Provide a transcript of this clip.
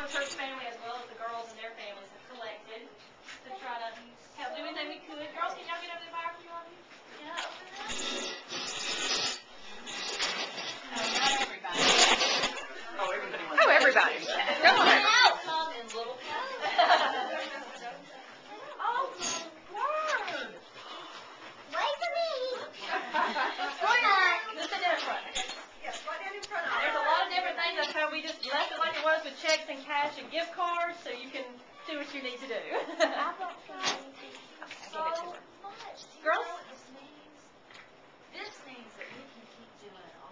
our church family as well as the girls and their families have collected to try to help do anything we could. Girls, can y'all get over the fire for you all? Yeah, open it up. Not everybody. Oh, everybody. Oh, everybody. Go on. Come in little Oh, word. Wait for me. Just sit down in front. Yes, right down in front of There's a lot of different things. That's how we just left it like it was with checks and cash and gift cards, so you can do what you need to do. So much. Girls? This means that we can keep doing